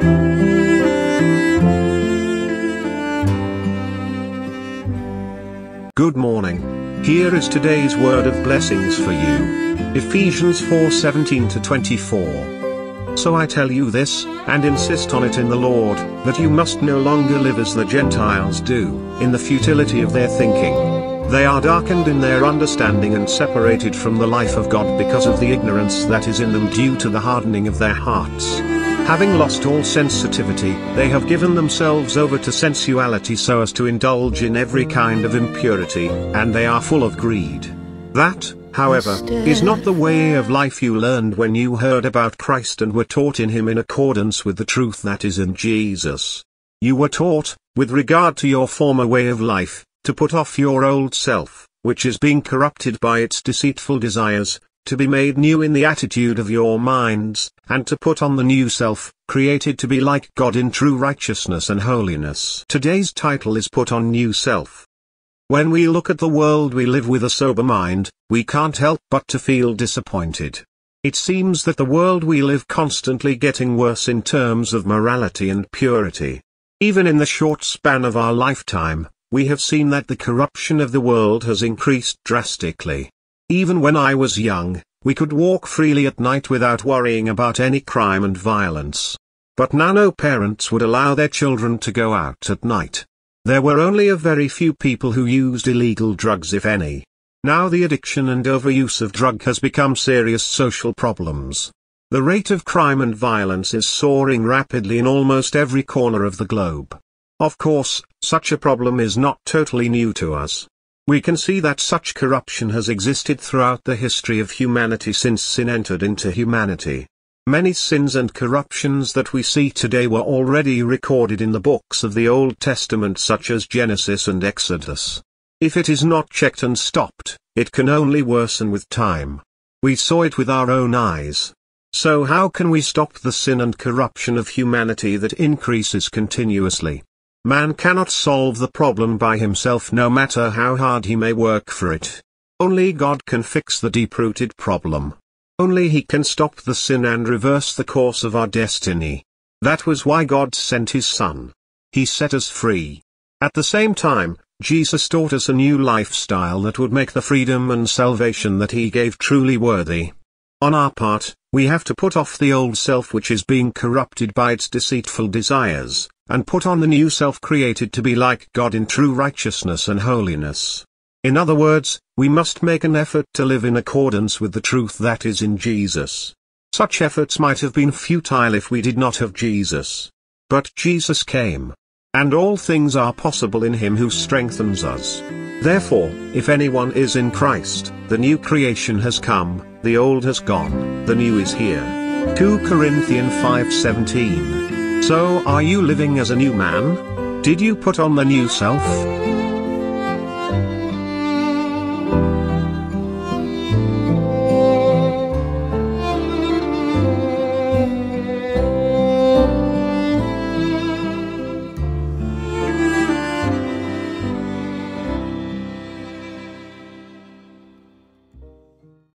Good morning. Here is today's word of blessings for you. Ephesians 4:17-24. So I tell you this, and insist on it in the Lord, that you must no longer live as the Gentiles do, in the futility of their thinking. They are darkened in their understanding and separated from the life of God because of the ignorance that is in them due to the hardening of their hearts. Having lost all sensitivity, they have given themselves over to sensuality so as to indulge in every kind of impurity, and they are full of greed. That, however, is not the way of life you learned when you heard about Christ and were taught in Him in accordance with the truth that is in Jesus. You were taught, with regard to your former way of life, to put off your old self, which is being corrupted by its deceitful desires, to be made new in the attitude of your minds, and to put on the new self, created to be like God in true righteousness and holiness. Today's title is Put on New Self. When we look at the world we live with a sober mind, we can't help but to feel disappointed. It seems that the world we live constantly getting worse in terms of morality and purity. Even in the short span of our lifetime, we have seen that the corruption of the world has increased drastically. Even when I was young, we could walk freely at night without worrying about any crime and violence. But now no parents would allow their children to go out at night. There were only a very few people who used illegal drugs, if any. Now the addiction and overuse of drug has become serious social problems. The rate of crime and violence is soaring rapidly in almost every corner of the globe. Of course, such a problem is not totally new to us. We can see that such corruption has existed throughout the history of humanity since sin entered into humanity. Many sins and corruptions that we see today were already recorded in the books of the Old Testament, such as Genesis and Exodus. If it is not checked and stopped, it can only worsen with time. We saw it with our own eyes. So how can we stop the sin and corruption of humanity that increases continuously? Man cannot solve the problem by himself, no matter how hard he may work for it. Only God can fix the deep-rooted problem. Only He can stop the sin and reverse the course of our destiny. That was why God sent His Son. He set us free. At the same time, Jesus taught us a new lifestyle that would make the freedom and salvation that He gave truly worthy. On our part, we have to put off the old self which is being corrupted by its deceitful desires, and put on the new self created to be like God in true righteousness and holiness. In other words, we must make an effort to live in accordance with the truth that is in Jesus. Such efforts might have been futile if we did not have Jesus. But Jesus came. And all things are possible in Him who strengthens us. Therefore, if anyone is in Christ, the new creation has come, the old has gone, the new is here. 2 Corinthians 5:17. So are you living as a new man? Did you put on the new self?